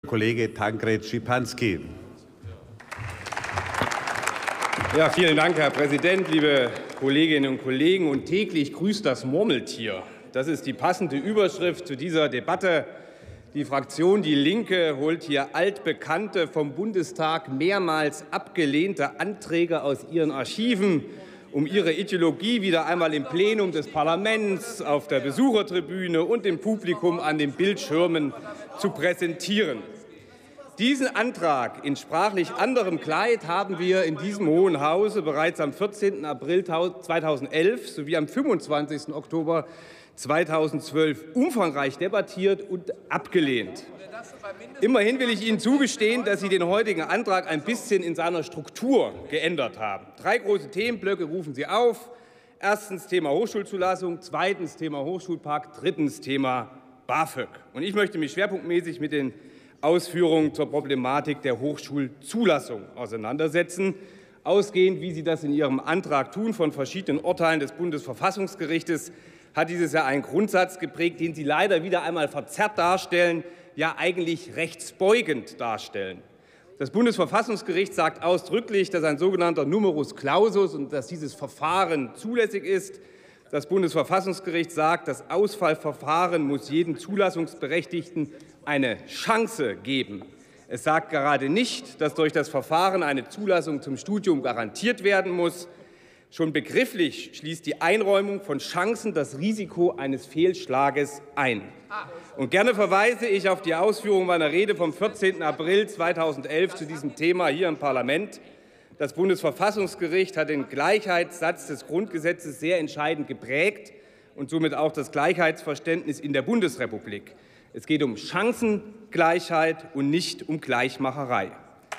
Kollege Tancred Schipanski. Ja, vielen Dank, Herr Präsident, liebe Kolleginnen und Kollegen. Und täglich grüßt das Murmeltier. Das ist die passende Überschrift zu dieser Debatte. Die Fraktion Die Linke holt hier altbekannte, vom Bundestag mehrmals abgelehnte Anträge aus ihren Archiven, um ihre Ideologie wieder einmal im Plenum des Parlaments, auf der Besuchertribüne und im Publikum an den Bildschirmen zu präsentieren. Diesen Antrag in sprachlich anderem Kleid haben wir in diesem Hohen Hause bereits am 14. April 2011 sowie am 25. Oktober 2012 umfangreich debattiert und abgelehnt. Immerhin will ich Ihnen zugestehen, dass Sie den heutigen Antrag ein bisschen in seiner Struktur geändert haben. 3 große Themenblöcke rufen Sie auf. Erstens Thema Hochschulzulassung, zweitens Thema Hochschulpakt, drittens Thema BAföG. Und ich möchte mich schwerpunktmäßig mit den Ausführungen zur Problematik der Hochschulzulassung auseinandersetzen. Ausgehend, wie Sie das in Ihrem Antrag tun, von verschiedenen Urteilen des Bundesverfassungsgerichtes, hat dieses Jahr einen Grundsatz geprägt, den Sie leider wieder einmal verzerrt darstellen, ja eigentlich rechtsbeugend darstellen. Das Bundesverfassungsgericht sagt ausdrücklich, dass ein sogenannter Numerus Clausus und dass dieses Verfahren zulässig ist. Das Bundesverfassungsgericht sagt, das Ausfallverfahren muss jedem Zulassungsberechtigten eine Chance geben. Es sagt gerade nicht, dass durch das Verfahren eine Zulassung zum Studium garantiert werden muss. Schon begrifflich schließt die Einräumung von Chancen das Risiko eines Fehlschlages ein. Und gerne verweise ich auf die Ausführungen meiner Rede vom 14. April 2011 zu diesem Thema hier im Parlament. Das Bundesverfassungsgericht hat den Gleichheitssatz des Grundgesetzes sehr entscheidend geprägt und somit auch das Gleichheitsverständnis in der Bundesrepublik. Es geht um Chancengleichheit und nicht um Gleichmacherei.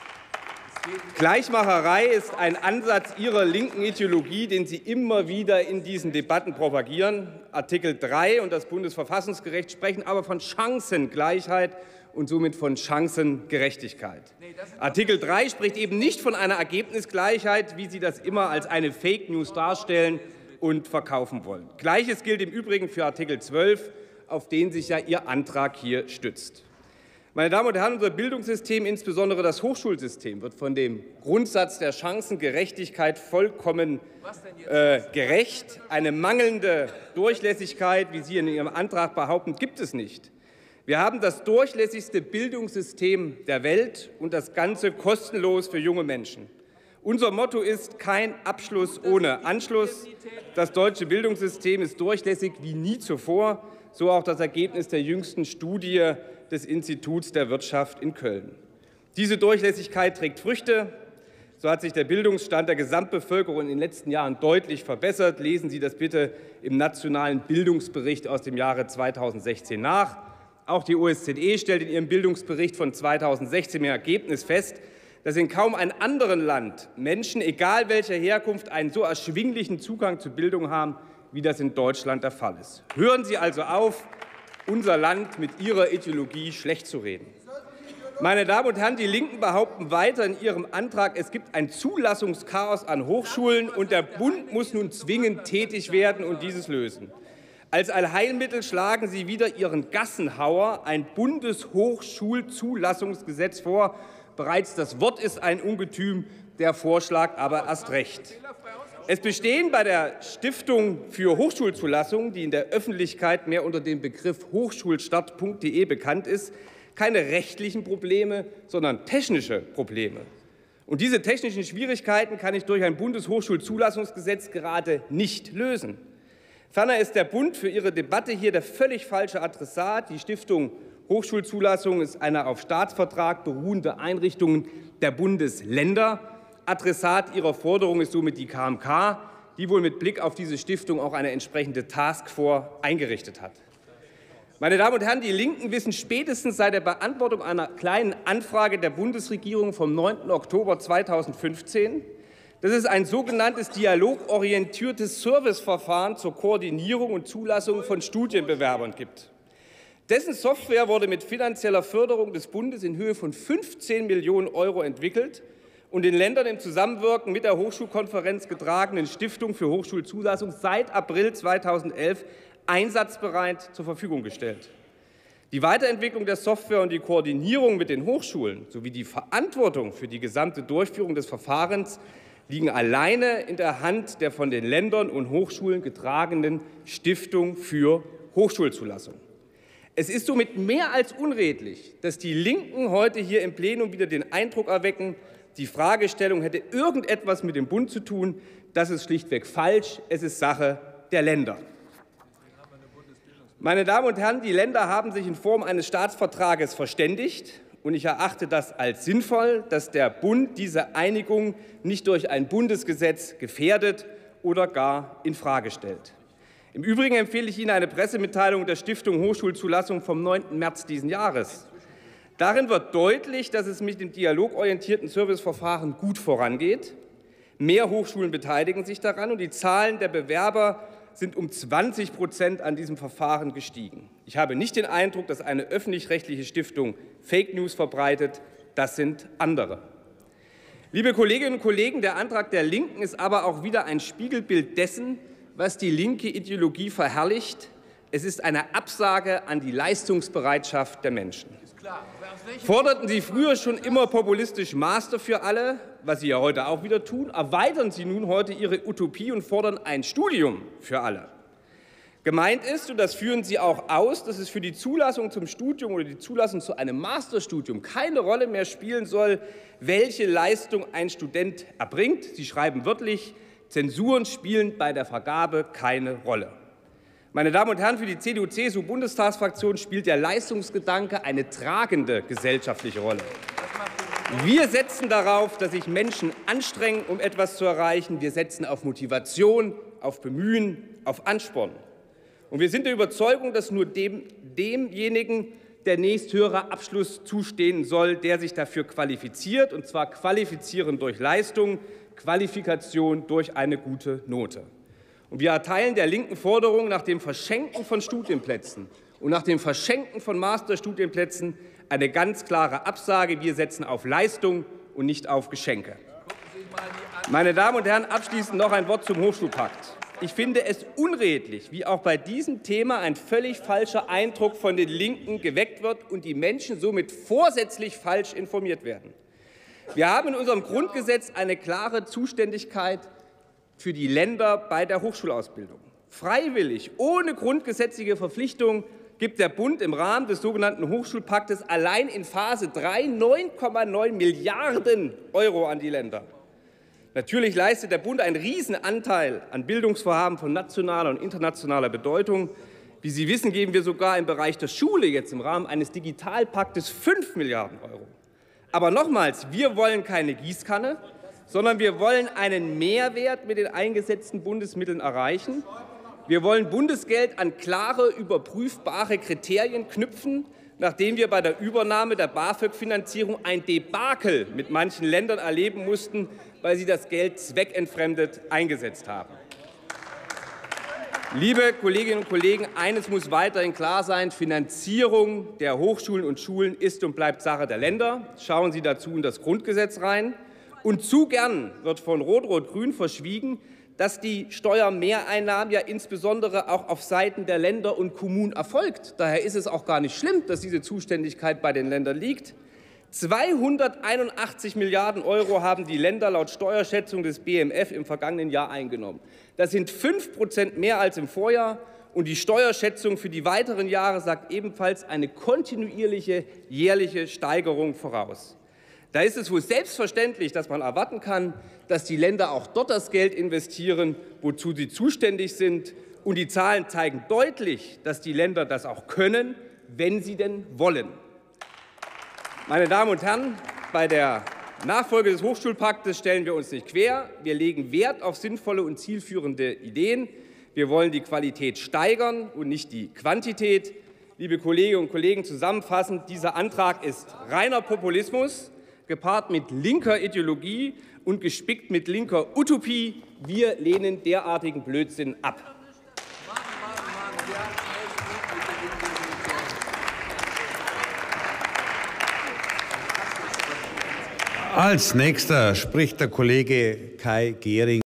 Gleichmacherei ist ein Ansatz Ihrer linken Ideologie, den Sie immer wieder in diesen Debatten propagieren. Artikel 3 und das Bundesverfassungsgericht sprechen aber von Chancengleichheit und somit von Chancengerechtigkeit. Artikel 3 spricht eben nicht von einer Ergebnisgleichheit, wie Sie das immer als eine Fake News darstellen und verkaufen wollen. Gleiches gilt im Übrigen für Artikel 12, auf den sich ja Ihr Antrag hier stützt. Meine Damen und Herren, unser Bildungssystem, insbesondere das Hochschulsystem, wird von dem Grundsatz der Chancengerechtigkeit vollkommen gerecht. Eine mangelnde Durchlässigkeit, wie Sie in Ihrem Antrag behaupten, gibt es nicht. Wir haben das durchlässigste Bildungssystem der Welt und das Ganze kostenlos für junge Menschen. Unser Motto ist kein Abschluss ohne Anschluss. Das deutsche Bildungssystem ist durchlässig wie nie zuvor, so auch das Ergebnis der jüngsten Studie des Instituts der Wirtschaft in Köln. Diese Durchlässigkeit trägt Früchte. So hat sich der Bildungsstand der Gesamtbevölkerung in den letzten Jahren deutlich verbessert. Lesen Sie das bitte im Nationalen Bildungsbericht aus dem Jahre 2016 nach. Auch die OECD stellt in ihrem Bildungsbericht von 2016 im Ergebnis fest, dass in kaum einem anderen Land Menschen, egal welcher Herkunft, einen so erschwinglichen Zugang zu Bildung haben, wie das in Deutschland der Fall ist. Hören Sie also auf, unser Land mit Ihrer Ideologie schlecht zu reden. Meine Damen und Herren, die Linken behaupten weiter in ihrem Antrag, es gibt ein Zulassungschaos an Hochschulen und der Bund muss nun zwingend tätig werden und dieses lösen. Als Allheilmittel schlagen Sie wieder Ihren Gassenhauer, ein Bundeshochschulzulassungsgesetz vor. Bereits das Wort ist ein Ungetüm, der Vorschlag aber erst recht. Es bestehen bei der Stiftung für Hochschulzulassung, die in der Öffentlichkeit mehr unter dem Begriff hochschulstart.de bekannt ist, keine rechtlichen Probleme, sondern technische Probleme. Und diese technischen Schwierigkeiten kann ich durch ein Bundeshochschulzulassungsgesetz gerade nicht lösen. Ferner ist der Bund für Ihre Debatte hier der völlig falsche Adressat. Die Stiftung Hochschulzulassung ist eine auf Staatsvertrag beruhende Einrichtung der Bundesländer. Adressat Ihrer Forderung ist somit die KMK, die wohl mit Blick auf diese Stiftung auch eine entsprechende Taskforce eingerichtet hat. Meine Damen und Herren, die Linken wissen spätestens seit der Beantwortung einer Kleinen Anfrage der Bundesregierung vom 9. Oktober 2015, dass es ein sogenanntes dialogorientiertes Serviceverfahren zur Koordinierung und Zulassung von Studienbewerbern gibt. Dessen Software wurde mit finanzieller Förderung des Bundes in Höhe von 15 Millionen € entwickelt und den Ländern im Zusammenwirken mit der Hochschulkonferenz getragenen Stiftung für Hochschulzulassung seit April 2011 einsatzbereit zur Verfügung gestellt. Die Weiterentwicklung der Software und die Koordinierung mit den Hochschulen sowie die Verantwortung für die gesamte Durchführung des Verfahrens liegen alleine in der Hand der von den Ländern und Hochschulen getragenen Stiftung für Hochschulzulassung. Es ist somit mehr als unredlich, dass die Linken heute hier im Plenum wieder den Eindruck erwecken, die Fragestellung hätte irgendetwas mit dem Bund zu tun. Das ist schlichtweg falsch. Es ist Sache der Länder. Meine Damen und Herren, die Länder haben sich in Form eines Staatsvertrages verständigt. Und ich erachte das als sinnvoll, dass der Bund diese Einigung nicht durch ein Bundesgesetz gefährdet oder gar infrage stellt. Im Übrigen empfehle ich Ihnen eine Pressemitteilung der Stiftung Hochschulzulassung vom 9. März diesen Jahres. Darin wird deutlich, dass es mit dem dialogorientierten Serviceverfahren gut vorangeht. Mehr Hochschulen beteiligen sich daran und die Zahlen der Bewerber sind um 20% an diesem Verfahren gestiegen. Ich habe nicht den Eindruck, dass eine öffentlich-rechtliche Stiftung Fake News verbreitet. Das sind andere. Liebe Kolleginnen und Kollegen, der Antrag der Linken ist aber auch wieder ein Spiegelbild dessen, was die linke Ideologie verherrlicht. Es ist eine Absage an die Leistungsbereitschaft der Menschen. Forderten Sie früher schon immer populistisch Master für alle, was Sie ja heute auch wieder tun, erweitern Sie nun heute Ihre Utopie und fordern ein Studium für alle. Gemeint ist, und das führen Sie auch aus, dass es für die Zulassung zum Studium oder die Zulassung zu einem Masterstudium keine Rolle mehr spielen soll, welche Leistung ein Student erbringt. Sie schreiben wörtlich, Zensuren spielen bei der Vergabe keine Rolle. Meine Damen und Herren, für die CDU-CSU-Bundestagsfraktion spielt der Leistungsgedanke eine tragende gesellschaftliche Rolle. Wir setzen darauf, dass sich Menschen anstrengen, um etwas zu erreichen. Wir setzen auf Motivation, auf Bemühen, auf Ansporn. Und wir sind der Überzeugung, dass nur demjenigen der nächsthöhere Abschluss zustehen soll, der sich dafür qualifiziert, und zwar qualifizieren durch Leistung, Qualifikation durch eine gute Note. Und wir erteilen der linken Forderung nach dem Verschenken von Studienplätzen und nach dem Verschenken von Masterstudienplätzen eine ganz klare Absage. Wir setzen auf Leistung und nicht auf Geschenke. Meine Damen und Herren, abschließend noch ein Wort zum Hochschulpakt. Ich finde es unredlich, wie auch bei diesem Thema ein völlig falscher Eindruck von den Linken geweckt wird und die Menschen somit vorsätzlich falsch informiert werden. Wir haben in unserem Grundgesetz eine klare Zuständigkeit für die Länder bei der Hochschulausbildung. Freiwillig, ohne grundgesetzliche Verpflichtung, gibt der Bund im Rahmen des sogenannten Hochschulpaktes allein in Phase 3 9,9 Milliarden € an die Länder. Natürlich leistet der Bund einen Riesenanteil an Bildungsvorhaben von nationaler und internationaler Bedeutung. Wie Sie wissen, geben wir sogar im Bereich der Schule jetzt im Rahmen eines Digitalpaktes 5 Milliarden €. Aber nochmals, wir wollen keine Gießkanne, sondern wir wollen einen Mehrwert mit den eingesetzten Bundesmitteln erreichen. Wir wollen Bundesgeld an klare, überprüfbare Kriterien knüpfen, nachdem wir bei der Übernahme der BAföG-Finanzierung ein Debakel mit manchen Ländern erleben mussten, weil sie das Geld zweckentfremdet eingesetzt haben. Liebe Kolleginnen und Kollegen, eines muss weiterhin klar sein: Finanzierung der Hochschulen und Schulen ist und bleibt Sache der Länder. Schauen Sie dazu in das Grundgesetz rein. Und zu gern wird von Rot-Rot-Grün verschwiegen, dass die Steuermehreinnahmen ja insbesondere auch auf Seiten der Länder und Kommunen erfolgt. Daher ist es auch gar nicht schlimm, dass diese Zuständigkeit bei den Ländern liegt. 281 Milliarden € haben die Länder laut Steuerschätzung des BMF im vergangenen Jahr eingenommen. Das sind 5% mehr als im Vorjahr. Und die Steuerschätzung für die weiteren Jahre sagt ebenfalls eine kontinuierliche jährliche Steigerung voraus. Da ist es wohl selbstverständlich, dass man erwarten kann, dass die Länder auch dort das Geld investieren, wozu sie zuständig sind. Und die Zahlen zeigen deutlich, dass die Länder das auch können, wenn sie denn wollen. Meine Damen und Herren, bei der Nachfolge des Hochschulpaktes stellen wir uns nicht quer. Wir legen Wert auf sinnvolle und zielführende Ideen. Wir wollen die Qualität steigern und nicht die Quantität. Liebe Kolleginnen und Kollegen, zusammenfassend, dieser Antrag ist reiner Populismus, gepaart mit linker Ideologie und gespickt mit linker Utopie. Wir lehnen derartigen Blödsinn ab. Als nächster spricht der Kollege Kai Gehring.